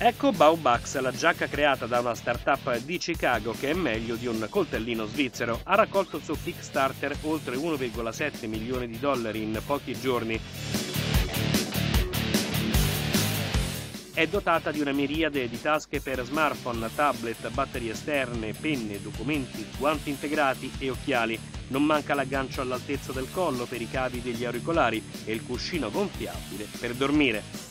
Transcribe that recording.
Ecco Baubucks, la giacca creata da una startup di Chicago che è meglio di un coltellino svizzero. Ha raccolto su Kickstarter oltre 1,7 milioni di dollari in pochi giorni. È dotata di una miriade di tasche per smartphone, tablet, batterie esterne, penne, documenti, guanti integrati e occhiali. Non manca l'aggancio all'altezza del collo per i cavi degli auricolari e il cuscino gonfiabile per dormire.